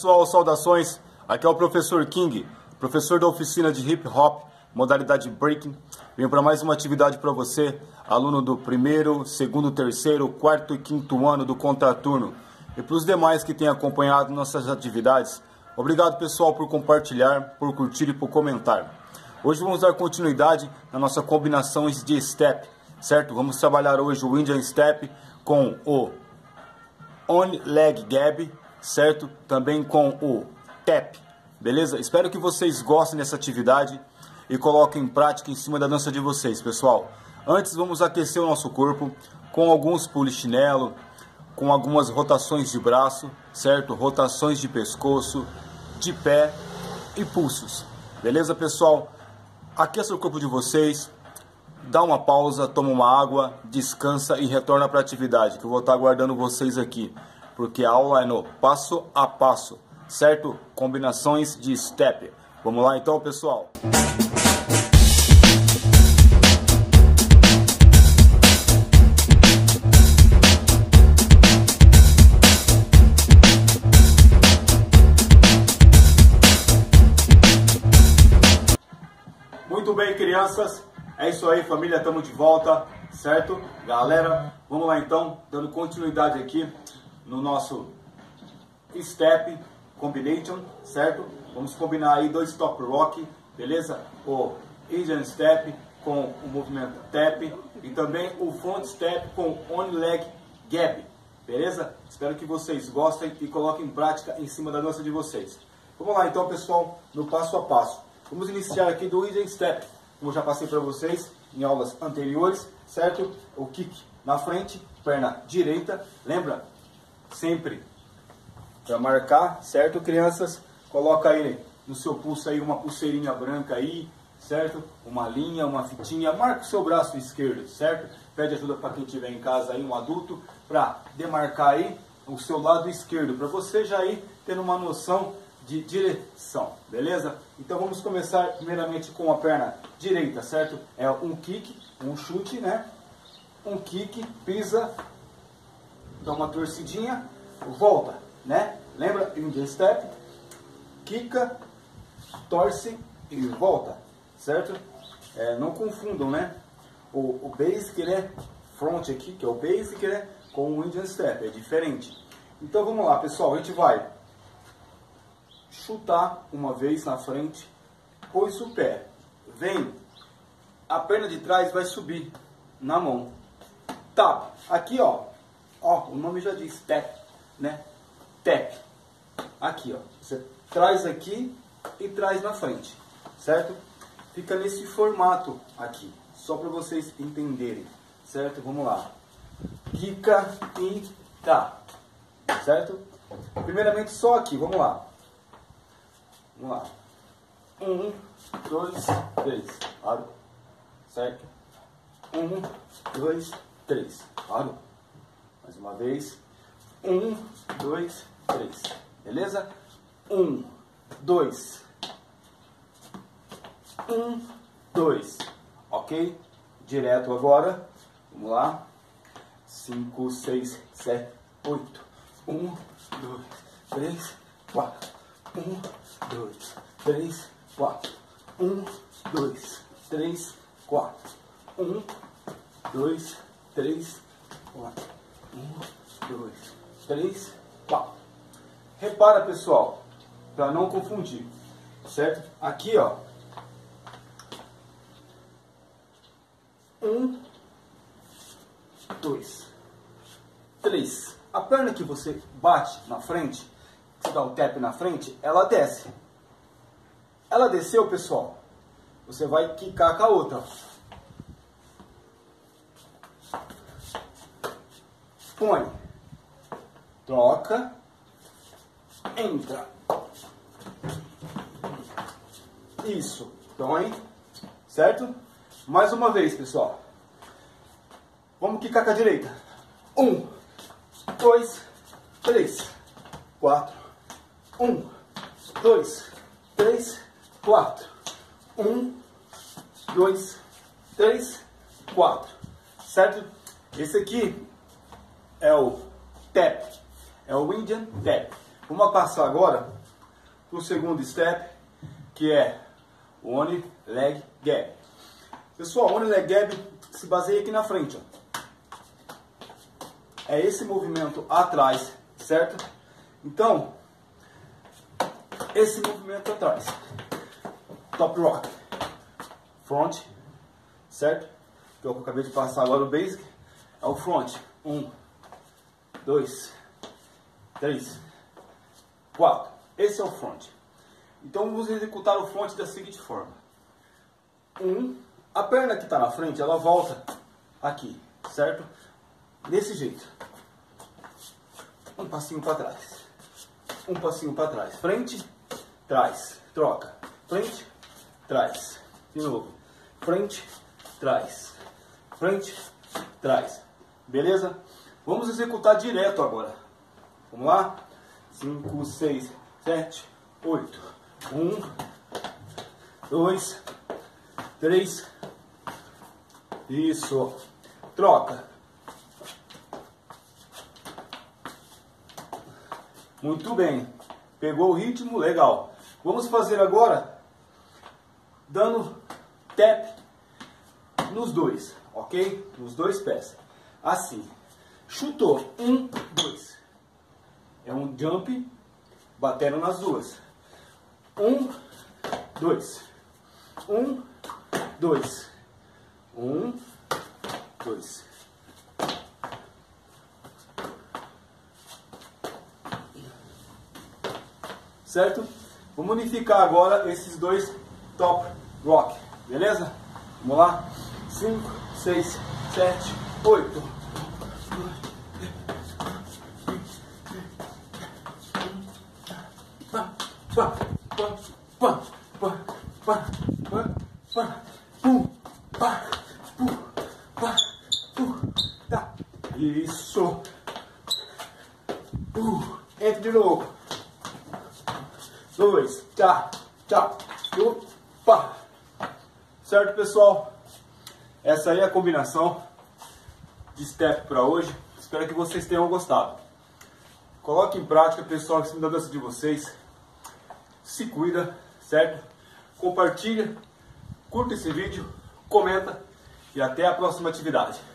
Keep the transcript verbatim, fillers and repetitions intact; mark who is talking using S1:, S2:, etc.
S1: Pessoal, saudações, aqui é o professor King, professor da oficina de Hip Hop, modalidade Breaking. Venho para mais uma atividade para você, aluno do primeiro, segundo, terceiro, quarto e quinto ano do contraturno. E para os demais que têm acompanhado nossas atividades, obrigado pessoal por compartilhar, por curtir e por comentar. Hoje vamos dar continuidade na nossa combinações de step, certo? Vamos trabalhar hoje o Indian Step com o On Leg Gap, certo? Também com o Tap, beleza? Espero que vocês gostem dessa atividade e coloquem em prática em cima da dança de vocês, pessoal. Antes vamos aquecer o nosso corpo com alguns polichinelo, com algumas rotações de braço, certo? Rotações de pescoço, de pé e pulsos, beleza, pessoal? Aqueça o corpo de vocês, dá uma pausa, toma uma água, descansa e retorna para a atividade, que eu vou estar aguardando vocês aqui, porque a aula é no passo a passo, certo? Combinações de step. Vamos lá então, pessoal? Muito bem, crianças, é isso aí, família, estamos de volta, certo? Galera, vamos lá então, dando continuidade aqui no nosso Step Combination, certo? Vamos combinar aí dois Top Rock, beleza? O Indian Step com o movimento Tap e também o Front Step com On Leg Gap, beleza? Espero que vocês gostem e coloquem em prática em cima da dança de vocês. Vamos lá então, pessoal, no passo a passo. Vamos iniciar aqui do Indian Step, como já passei para vocês em aulas anteriores, certo? O kick na frente, perna direita, lembra? Sempre para marcar, certo, crianças? Coloca aí no seu pulso aí uma pulseirinha branca aí, certo? Uma linha, uma fitinha, marca o seu braço esquerdo, certo? Pede ajuda para quem estiver em casa aí, um adulto, para demarcar aí o seu lado esquerdo, para você já ir tendo uma noção de direção, beleza? Então vamos começar primeiramente com a perna direita, certo? É um kick, um chute, né? Um kick, pisa, dá uma torcidinha, volta, né? Lembra? Indian Step, quica, torce e volta, certo? É, não confundam, né? O, o basic, né? Front aqui, que é o basic, né? Com o Indian Step, é diferente. Então vamos lá, pessoal, a gente vai chutar uma vez na frente, pôs o pé, vem, a perna de trás vai subir na mão, tap, aqui ó, ó, o nome já diz tap, né, tap, aqui ó, você traz aqui e traz na frente, certo? Fica nesse formato aqui, só para vocês entenderem, certo? Vamos lá, quica e tá, certo? Primeiramente só aqui, vamos lá. Vamos lá. Um, dois, três. Parou. Certo? Um, dois, três. Parou. Mais uma vez. Um, dois, três. Beleza? Um, dois. Um, dois. Ok? Direto agora. Vamos lá. Cinco, seis, sete, oito. Um, dois, três, quatro. Um, dois, três, quatro. Um, dois, três, quatro. Um, dois, três, quatro. Um, dois, três, quatro. Repara, pessoal, para não confundir, certo? Aqui, ó. Um, dois, três. A perna que você bate na frente, você dá o tap na frente, ela desce. Ela desceu, pessoal, você vai quicar com a outra. Põe, troca, entra. Isso, põe, certo? Mais uma vez, pessoal. Vamos quicar com a direita. Um, dois, três, quatro. Um, dois, três, quatro. Um, dois, três, quatro. Certo? Esse aqui é o tap. É o Indian Tap. Vamos passar agora para o segundo step, que é o One Leg Gap. Pessoal, o One Leg Gap se baseia aqui na frente, ó. É esse movimento atrás, certo? Então, esse movimento atrás. Top Rock. Front, certo? Que é o que eu acabei de passar agora, o Basic. É o front. Um, dois, três, quatro. Esse é o front. Então vamos executar o front da seguinte forma. Um, a perna que está na frente, ela volta aqui, certo? Desse jeito. Um passinho para trás. Um passinho para trás. Frente, trás. Troca. Frente, trás. De novo. Frente, trás. Frente, trás. Beleza? Vamos executar direto agora. Vamos lá? cinco, seis, sete, oito. um, dois, três. Isso. Troca. Muito bem. Pegou o ritmo? Legal. Vamos fazer agora dando tap nos dois, ok? Nos dois pés. Assim. Chutou. Um, dois. É um jump batendo nas duas. Um, dois. Um, dois. Um, dois. Certo? Vamos unificar agora esses dois top rock. Beleza? Vamos lá? cinco, seis, sete, oito. Pá, pá, pá, pá, pá, pá, pá, pá, pum, pá, pum, pá, pum, tá. Isso. Uh, entra de novo. Dois, tchau, tchau, opa. Certo, pessoal? Essa aí é a combinação de step para hoje. Espero que vocês tenham gostado. Coloque em prática, pessoal, esse da dança de vocês. Se cuida, certo? Compartilha, curta esse vídeo, comenta e até a próxima atividade.